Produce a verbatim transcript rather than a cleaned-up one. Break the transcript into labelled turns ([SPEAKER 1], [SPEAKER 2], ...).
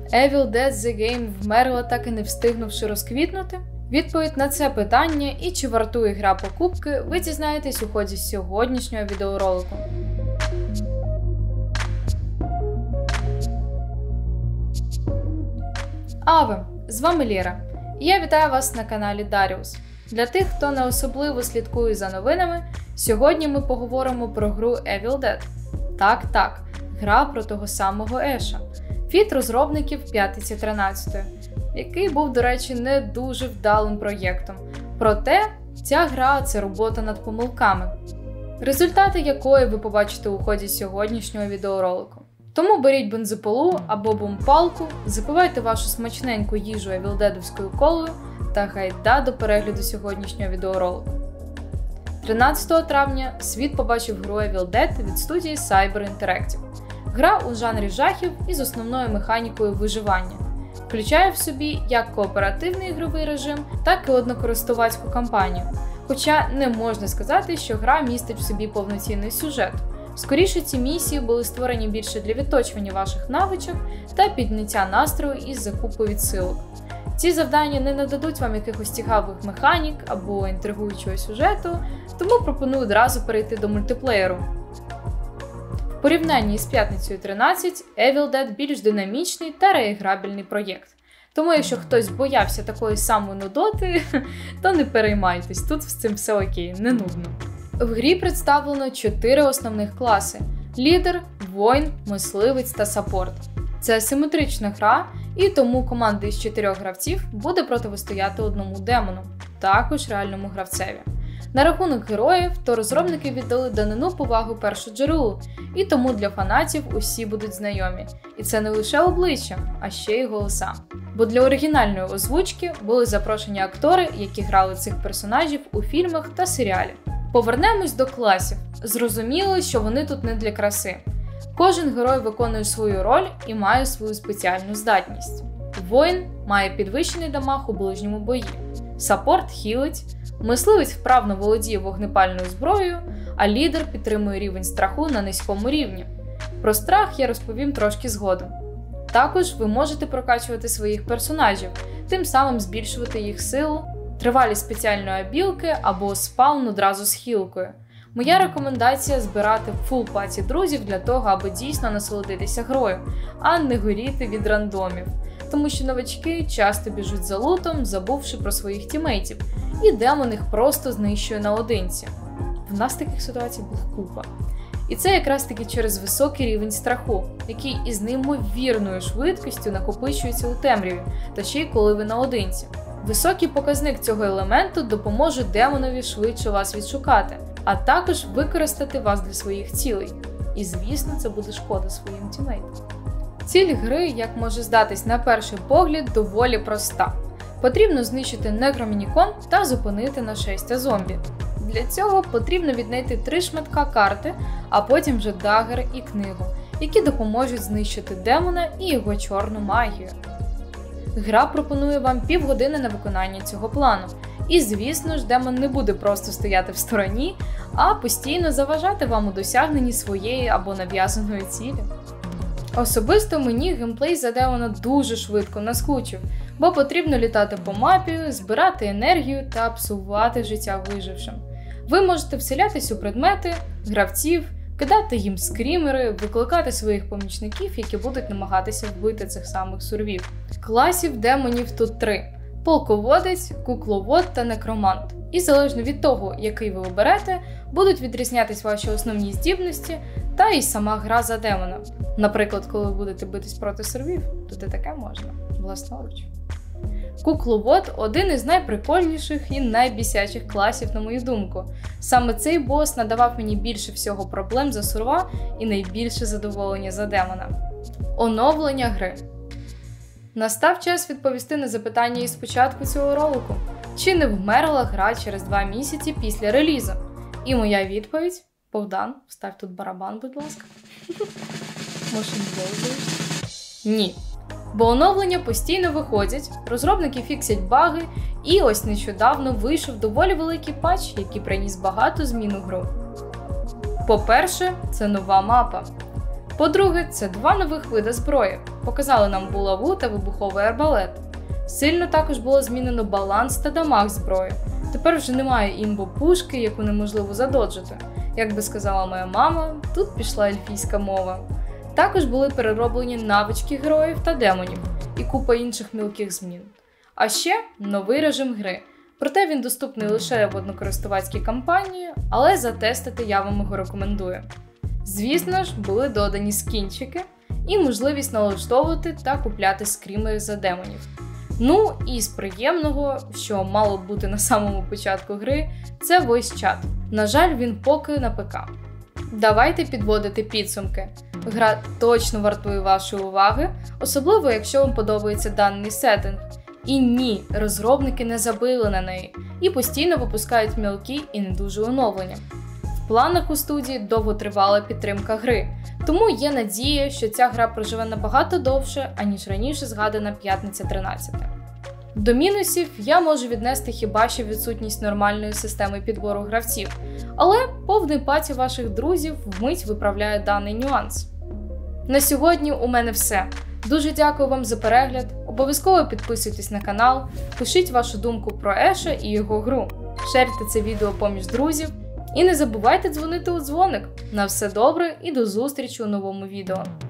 [SPEAKER 1] Evil Dead The Game вмерла, так і не встигнувши розквітнути? Відповідь на це питання і чи вартує гра покупки, ви дізнаєтесь у ході сьогоднішнього відеоролику. Аве! З вами Лєра, і я вітаю вас на каналі Даріус. Для тих, хто не особливо слідкує за новинами, сьогодні ми поговоримо про гру Evil Dead. Так-так, гра про того самого Еша. Від розробників П'ятниці тринадцятої, який був, до речі, не дуже вдалим проєктом. Проте, ця гра – це робота над помилками, результати якої ви побачите у ході сьогоднішнього відеоролику. Тому беріть бензопилу або бомб-палку, запивайте вашу смачненьку їжу евілдедовською колою та гайда до перегляду сьогоднішнього відеоролику. тринадцятого травня світ побачив гру Evil Dead від студії Cyber Interactive. Гра у жанрі жахів із основною механікою виживання. Включає в собі як кооперативний ігровий режим, так і однокористувацьку кампанію. Хоча не можна сказати, що гра містить в собі повноцінний сюжет. Скоріше, ці місії були створені більше для відточування ваших навичок та підняття настрою із закупу відсилок. Ці завдання не нададуть вам якихось цікавих механік або інтригуючого сюжету, тому пропоную одразу перейти до мультиплеєру. В порівнянні з П'ятницею тринадцять, Evil Dead більш динамічний та реіграбельний проєкт. Тому якщо хтось боявся такої самої нудоти, то не переймайтесь, тут з цим все окей, не нудно. В грі представлено чотири основних класи – лідер, воїн, мисливець та саппорт. Це асиметрична гра, і тому команда із чотирьох гравців буде протистояти одному демону, також реальному гравцеві. На рахунок героїв, то розробники віддали данину повагу першоджерелу, і тому для фанатів усі будуть знайомі. І це не лише обличчя, а ще й голоса. Бо для оригінальної озвучки були запрошені актори, які грали цих персонажів у фільмах та серіалі. Повернемось до класів. Зрозуміло, що вони тут не для краси. Кожен герой виконує свою роль і має свою спеціальну здатність. Воїн має підвищений дамаг у ближньому бої. Саппорт хілить, мисливець вправно володіє вогнепальною зброєю, а лідер підтримує рівень страху на низькому рівні. Про страх я розповім трошки згодом. Також ви можете прокачувати своїх персонажів, тим самим збільшувати їх силу, тривалість спеціальної абілки або спаун одразу з хілкою. Моя рекомендація – збирати фул паті друзів для того, аби дійсно насолодитися грою, а не горіти від рандомів. Тому що новачки часто біжуть за лутом, забувши про своїх тімейтів, і демон їх просто знищує наодинці. В нас таких ситуацій була купа. І це якраз таки через високий рівень страху, який із неймовірною швидкістю накопичується у темряві, та ще й коли ви наодинці. Високий показник цього елементу допоможе демонові швидше вас відшукати, а також використати вас для своїх цілей. І звісно, це буде шкода своїм тімейтам. Ціль гри, як може здатись на перший погляд, доволі проста. Потрібно знищити некромінікон та зупинити нашестя зомбі. Для цього потрібно віднайти три шматка карти, а потім вже дагер і книгу, які допоможуть знищити демона і його чорну магію. Гра пропонує вам півгодини на виконання цього плану. І, звісно ж, демон не буде просто стояти в стороні, а постійно заважати вам у досягненні своєї або нав'язаної цілі. Особисто мені геймплей за демона дуже швидко наскучив, бо потрібно літати по мапі, збирати енергію та псувати життя вижившим. Ви можете вселятись у предмети, гравців, кидати їм скрімери, викликати своїх помічників, які будуть намагатися вбити цих самих сурвів. Класів демонів тут три – полководець, кукловод та некромант. І залежно від того, який ви оберете, будуть відрізнятись ваші основні здібності та і сама гра за демона. Наприклад, коли ви будете битись проти сурвів, то і таке можна, власноруч. Кукловод – один із найприкольніших і найбісячих класів, на мою думку. Саме цей бос надавав мені більше всього проблем за сурва і найбільше задоволення за демона. Оновлення гри. Настав час відповісти на запитання із початку цього ролику. Чи не вмерла гра через два місяці після релізу? І моя відповідь – Богдан, встав тут барабан, будь ласка. Може, не довзуєш? Ні. Бо оновлення постійно виходять, розробники фіксять баги, і ось нещодавно вийшов доволі великий патч, який приніс багато змін у гру. По-перше, це нова мапа. По-друге, це два нових види зброї показали нам булаву та вибуховий арбалет. Сильно також було змінено баланс та дамаг зброї. Тепер вже немає імбо-пушки, яку неможливо задоджити. Як би сказала моя мама, тут пішла ельфійська мова. Також були перероблені навички героїв та демонів і купа інших мілких змін. А ще новий режим гри. Проте він доступний лише в однокористувацькій кампанії, але затестити я вам його рекомендую. Звісно ж, були додані скінчики і можливість налаштовувати та купляти скрімери за демонів. Ну і з приємного, що мало б бути на самому початку гри, це voice chat. На жаль, він поки на ПК. Давайте підводити підсумки. Гра точно вартує вашої уваги, особливо якщо вам подобається даний сеттинг. І ні, розробники не забили на неї і постійно випускають мілкі і не дуже оновлення. В планах у студії довготривала підтримка гри, тому є надія, що ця гра проживе набагато довше, аніж раніше згадана п'ятниця тринадцяте. До мінусів я можу віднести хіба що відсутність нормальної системи підбору гравців, але повний паті ваших друзів вмить виправляє даний нюанс. На сьогодні у мене все. Дуже дякую вам за перегляд, обов'язково підписуйтесь на канал, пишіть вашу думку про Еша і його гру, шерте це відео поміж друзів і не забувайте дзвонити у дзвоник. На все добре і до зустрічі у новому відео.